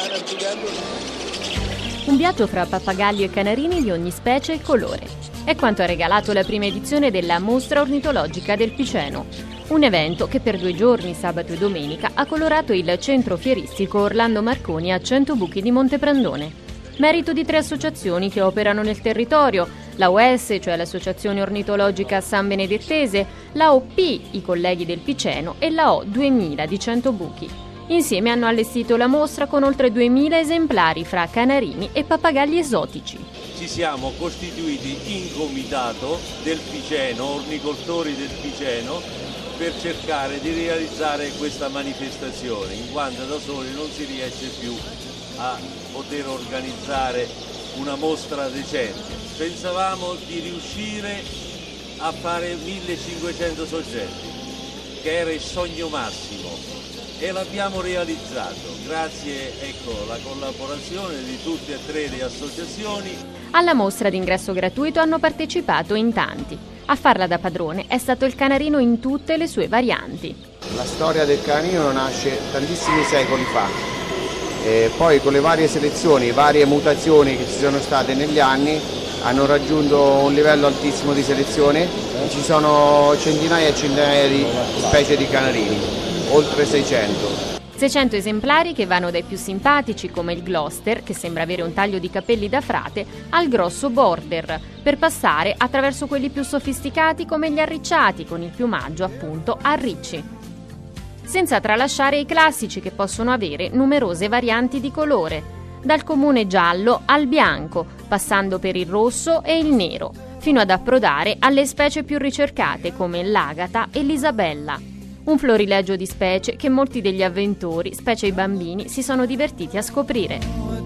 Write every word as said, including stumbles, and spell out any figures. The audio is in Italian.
Un viaggio fra pappagalli e canarini di ogni specie e colore. È quanto ha regalato la prima edizione della Mostra Ornitologica del Piceno. Un evento che per due giorni, sabato e domenica, ha colorato il centro fieristico Orlando Marconi a cento buchi di Monteprandone. Merito di tre associazioni che operano nel territorio, la U S, cioè l'Associazione Ornitologica San Benedettese, la O P, i colleghi del Piceno, e la O duemila di Centobuchi. Insieme hanno allestito la mostra con oltre duemila esemplari fra canarini e pappagalli esotici. Ci siamo costituiti in comitato del Piceno, ornicoltori del Piceno, per cercare di realizzare questa manifestazione, in quanto da soli non si riesce più a poter organizzare una mostra decente. Pensavamo di riuscire a fare millecinquecento soggetti, che era il sogno massimo, e l'abbiamo realizzato grazie ecco, alla collaborazione di tutte e tre le associazioni. Alla mostra d'ingresso gratuito hanno partecipato in tanti. A farla da padrone è stato il canarino in tutte le sue varianti. La storia del canarino nasce tantissimi secoli fa, e poi con le varie selezioni, varie mutazioni che ci sono state negli anni, hanno raggiunto un livello altissimo di selezione e ci sono centinaia e centinaia di specie di canarini, oltre seicento. seicento esemplari che vanno dai più simpatici come il Gloucester, che sembra avere un taglio di capelli da frate, al grosso Border, per passare attraverso quelli più sofisticati come gli arricciati, con il piumaggio appunto a ricci. Senza tralasciare i classici che possono avere numerose varianti di colore, dal comune giallo al bianco, passando per il rosso e il nero, fino ad approdare alle specie più ricercate come l'agata e l'isabella. Un florilegio di specie che molti degli avventori, specie i bambini, si sono divertiti a scoprire.